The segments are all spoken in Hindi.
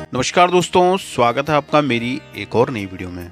नमस्कार दोस्तों, स्वागत है आपका मेरी एक और नई वीडियो में।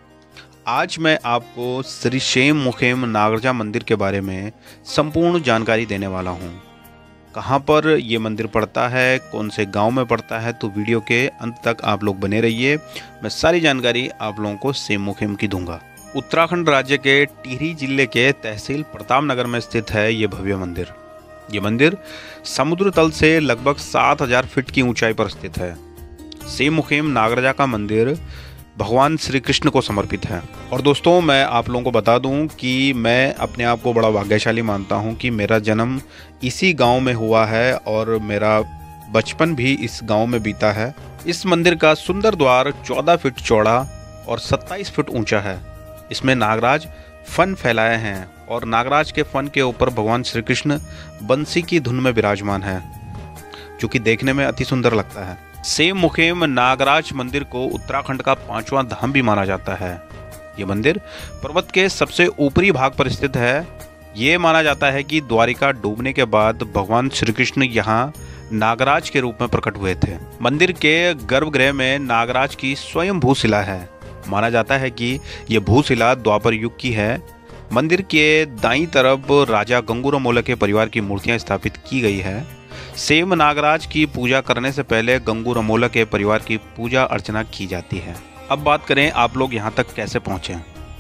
आज मैं आपको श्री सेम मुखेम नागराजा मंदिर के बारे में संपूर्ण जानकारी देने वाला हूं। कहां पर ये मंदिर पड़ता है, कौन से गांव में पड़ता है, तो वीडियो के अंत तक आप लोग बने रहिए। मैं सारी जानकारी आप लोगों को सेम मुखेम की दूंगा। उत्तराखंड राज्य के टिहरी जिले के तहसील प्रतापनगर में स्थित है ये भव्य मंदिर। ये मंदिर समुद्र तल से लगभग 7000 फीट की ऊंचाई पर स्थित है। सेम मुखेम नागराजा का मंदिर भगवान श्री कृष्ण को समर्पित है। और दोस्तों, मैं आप लोगों को बता दूं कि मैं अपने आप को बड़ा भाग्यशाली मानता हूं कि मेरा जन्म इसी गांव में हुआ है और मेरा बचपन भी इस गांव में बीता है। इस मंदिर का सुंदर द्वार 14 फीट चौड़ा और 27 फीट ऊंचा है। इसमें नागराज फन फैलाए हैं और नागराज के फन के ऊपर भगवान श्री कृष्ण बंसी की धुन में विराजमान है, जो कि देखने में अति सुंदर लगता है। सेम मुखेम नागराज मंदिर को उत्तराखंड का 5वां धाम भी माना जाता है। ये मंदिर पर्वत के सबसे ऊपरी भाग पर स्थित है। ये माना जाता है कि द्वारिका डूबने के बाद भगवान श्री कृष्ण यहाँ नागराज के रूप में प्रकट हुए थे। मंदिर के गर्भगृह में नागराज की स्वयं भूशिला है। माना जाता है कि यह भूशिला द्वापर युग की है। मंदिर के दाईं तरफ राजा गंगूरमोला के परिवार की मूर्तियां स्थापित की गई है। सेम नागराज की पूजा करने से पहले गंगूरमोला के परिवार की पूजा अर्चना की जाती है। अब बात करें आप लोग यहाँ तक कैसे पहुँचे,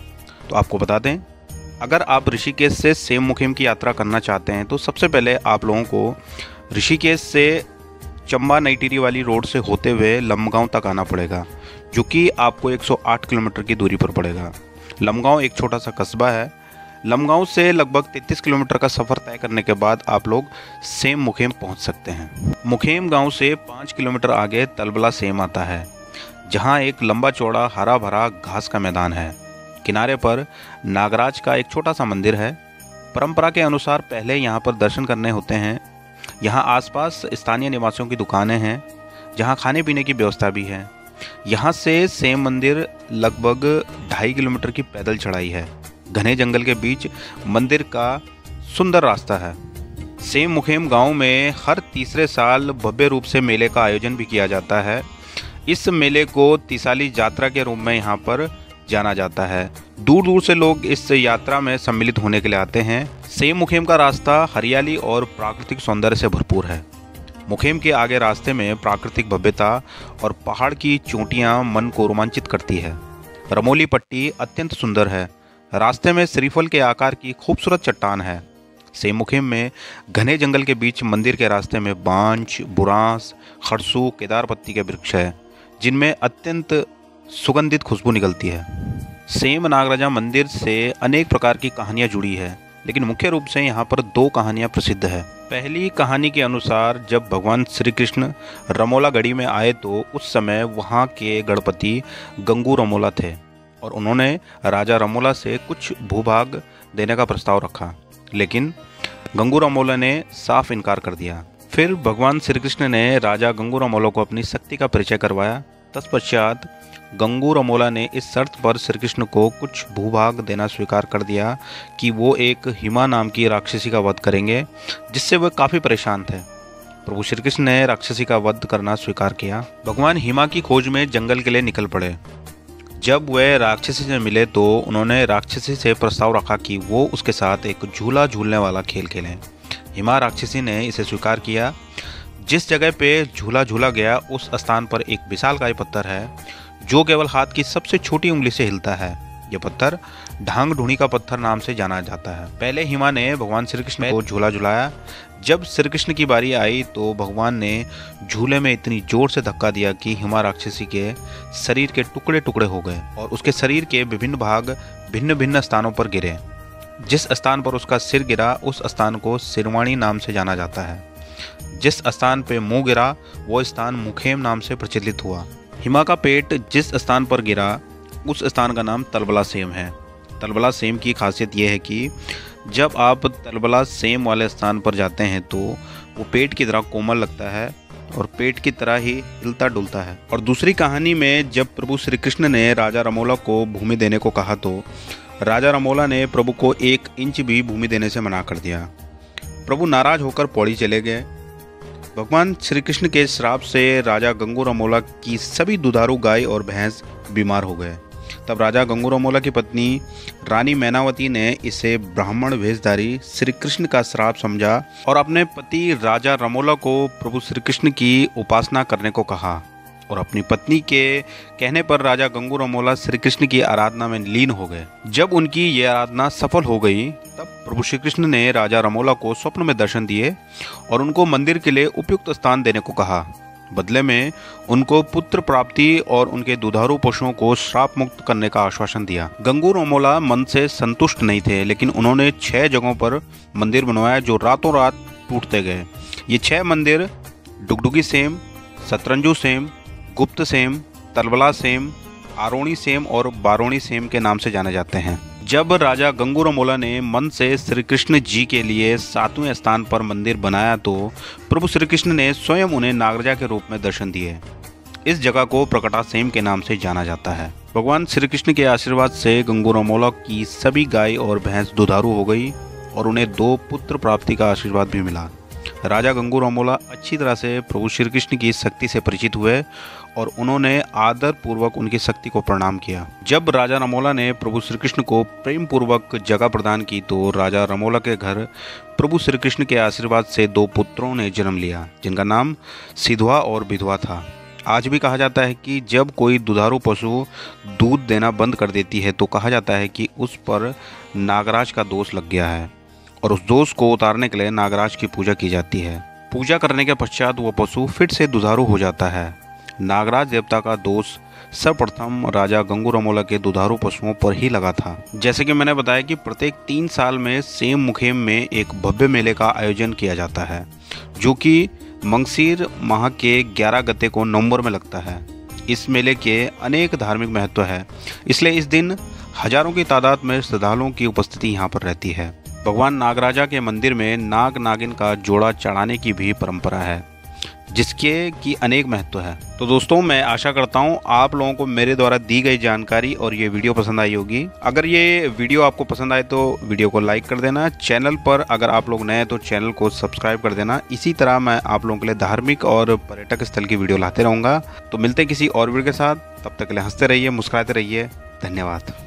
तो आपको बता दें, अगर आप ऋषिकेश से सेम मुखेम की यात्रा करना चाहते हैं तो सबसे पहले आप लोगों को ऋषिकेश से चंबा नईटिरी वाली रोड से होते हुए लंबगांव तक आना पड़ेगा, जो कि आपको 108 किलोमीटर की दूरी पर पड़ेगा। लंबगांव एक छोटा सा कस्बा है। लंबगांव से लगभग 33 किलोमीटर का सफ़र तय करने के बाद आप लोग सेम मुखेम पहुंच सकते हैं। मुखेम गांव से 5 किलोमीटर आगे तलबला सेम आता है, जहां एक लंबा चौड़ा हरा भरा घास का मैदान है। किनारे पर नागराज का एक छोटा सा मंदिर है। परंपरा के अनुसार पहले यहां पर दर्शन करने होते हैं। यहां आसपास स्थानीय निवासियों की दुकानें हैं, जहां खाने पीने की व्यवस्था भी है। यहाँ से सेम मंदिर लगभग 2.5 किलोमीटर की पैदल चढ़ाई है। घने जंगल के बीच मंदिर का सुंदर रास्ता है। सेम मुखेम गांव में हर तीसरे साल भव्य रूप से मेले का आयोजन भी किया जाता है। इस मेले को तीसाली यात्रा के रूप में यहाँ पर जाना जाता है। दूर दूर से लोग इस यात्रा में सम्मिलित होने के लिए आते हैं। सेम मुखेम का रास्ता हरियाली और प्राकृतिक सौंदर्य से भरपूर है। मुखेम के आगे रास्ते में प्राकृतिक भव्यता और पहाड़ की चोटियाँ मन को रोमांचित करती है। रमोली पट्टी अत्यंत सुंदर है। रास्ते में श्रीफल के आकार की खूबसूरत चट्टान है। सेम मुखेम में घने जंगल के बीच मंदिर के रास्ते में बांज, बुरांस, खरसू, केदार पत्ती के वृक्ष है, जिनमें अत्यंत सुगंधित खुशबू निकलती है। सेम नागराजा मंदिर से अनेक प्रकार की कहानियां जुड़ी है, लेकिन मुख्य रूप से यहाँ पर 2 कहानियां प्रसिद्ध है। पहली कहानी के अनुसार जब भगवान श्री कृष्ण रमोला गढ़ी में आए तो उस समय वहाँ के गणपति गंगूरमोला थे और उन्होंने राजा रमोला से कुछ भूभाग देने का प्रस्ताव रखा, लेकिन गंगूरमोला ने साफ इनकार कर दिया। फिर भगवान श्री कृष्ण ने राजा गंगूरमोला को अपनी शक्ति का परिचय करवाया। तत्पश्चात गंगूरमोला ने इस शर्त पर श्री कृष्ण को कुछ भूभाग देना स्वीकार कर दिया कि वो एक हिमा नाम की राक्षसी का वध करेंगे, जिससे वे काफ़ी परेशान थे। प्रभु श्री कृष्ण ने राक्षसी का वध करना स्वीकार किया। भगवान हिमा की खोज में जंगल के लिए निकल पड़े। जब वे राक्षसी से मिले तो उन्होंने राक्षसी से प्रस्ताव रखा कि वो उसके साथ एक झूला झूलने वाला खेल खेलें। हिमा राक्षसी ने इसे स्वीकार किया। जिस जगह पे झूला झूला गया उस स्थान पर एक विशालकाय पत्थर है, जो केवल हाथ की सबसे छोटी उंगली से हिलता है। यह पत्थर ढांग ढूंढी का पत्थर नाम से जाना जाता है। पहले हिमा ने भगवान श्री कृष्ण को झूला झुलाया। जब श्री कृष्ण की बारी आई तो भगवान ने झूले में इतनी जोर से धक्का दिया कि हिमा राक्षसी के शरीर के टुकड़े टुकड़े हो गए और उसके शरीर के विभिन्न भाग भिन्न भिन्न स्थानों पर गिरे। जिस स्थान पर उसका सिर गिरा उस स्थान को सिरवाणी नाम से जाना जाता है। जिस स्थान पर मुंह गिरा वो स्थान मुखेम नाम से प्रचलित हुआ। हिमा का पेट जिस स्थान पर गिरा उस स्थान का नाम तलबला सेम है। तलबला सेम की खासियत यह है कि जब आप तलबला सेम वाले स्थान पर जाते हैं तो वो पेट की तरह कोमल लगता है और पेट की तरह ही हिलता डुलता है। और दूसरी कहानी में जब प्रभु श्री कृष्ण ने राजा रमोला को भूमि देने को कहा तो राजा रमोला ने प्रभु को 1 इंच भी भूमि देने से मना कर दिया। प्रभु नाराज होकर पौड़ी चले गए। भगवान श्री कृष्ण के श्राप से राजा गंगूरमोला की सभी दुधारू गाय और भैंस बीमार हो गए। तब राजा गंगूरमोला की पत्नी रानी मैनावती ने इसे ब्राह्मण वेशधारी श्री कृष्ण का श्राप समझा और अपने पति राजा रमोला को प्रभु श्री कृष्ण की उपासना करने को कहा। और अपनी पत्नी के कहने पर राजा गंगूरमोला श्री कृष्ण की आराधना में लीन हो गए। जब उनकी यह आराधना सफल हो गई तब प्रभु श्री कृष्ण ने राजा रमोला को स्वप्न में दर्शन दिए और उनको मंदिर के लिए उपयुक्त स्थान देने को कहा। बदले में उनको पुत्र प्राप्ति और उनके दुधारू पशुओं को श्राप मुक्त करने का आश्वासन दिया। गंगूरमोला मन से संतुष्ट नहीं थे, लेकिन उन्होंने 6 जगहों पर मंदिर बनवाया जो रातों रात टूटते गए। ये 6 मंदिर डुगडुगी सेम, सतरंजू सेम, गुप्त सेम, तलवला सेम, आरोणी सेम और बारोणी सेम के नाम से जाने जाते हैं। जब राजा गंगूरमोला ने मन से श्री कृष्ण जी के लिए 7वें स्थान पर मंदिर बनाया तो प्रभु श्री कृष्ण ने स्वयं उन्हें नागराजा के रूप में दर्शन दिए। इस जगह को प्रकटा सेम के नाम से जाना जाता है। भगवान श्री कृष्ण के आशीर्वाद से गंगूरमोला की सभी गाय और भैंस दुधारू हो गई और उन्हें 2 पुत्र प्राप्ति का आशीर्वाद भी मिला। राजा गंगूरमोला अच्छी तरह से प्रभु श्री कृष्ण की शक्ति से परिचित हुए और उन्होंने आदर पूर्वक उनकी शक्ति को प्रणाम किया। जब राजा रमोला ने प्रभु श्री कृष्ण को प्रेम पूर्वक जगह प्रदान की तो राजा रमोला के घर प्रभु श्री कृष्ण के आशीर्वाद से 2 पुत्रों ने जन्म लिया, जिनका नाम सिधवा और विधवा था। आज भी कहा जाता है कि जब कोई दुधारू पशु दूध देना बंद कर देती है तो कहा जाता है कि उस पर नागराज का दोष लग गया है और उस दोष को उतारने के लिए नागराज की पूजा की जाती है। पूजा करने के पश्चात वो पशु फिर से दुधारू हो जाता है। नागराज देवता का दोष सर्वप्रथम राजा गंगूरमोला के दुधारू पशुओं पर ही लगा था। जैसे कि मैंने बताया कि प्रत्येक 3 साल में सेम मुखेम में एक भव्य मेले का आयोजन किया जाता है, जो कि मंगसीर माह के 11 गते को नवंबर में लगता है। इस मेले के अनेक धार्मिक महत्व है, इसलिए इस दिन हजारों की तादाद में श्रद्धालुओं की उपस्थिति यहाँ पर रहती है। भगवान नागराजा के मंदिर में नाग नागिन का जोड़ा चढ़ाने की भी परंपरा है, जिसके की अनेक महत्व है। तो दोस्तों, मैं आशा करता हूँ आप लोगों को मेरे द्वारा दी गई जानकारी और ये वीडियो पसंद आई होगी। अगर ये वीडियो आपको पसंद आए तो वीडियो को लाइक कर देना। चैनल पर अगर आप लोग नए हैं तो चैनल को सब्सक्राइब कर देना। इसी तरह मैं आप लोगों के लिए धार्मिक और पर्यटक स्थल की वीडियो लाते रहूँगा। तो मिलते हैं किसी और वीडियो के साथ, तब तक के लिए हंसते रहिए, मुस्कुराते रहिए। धन्यवाद।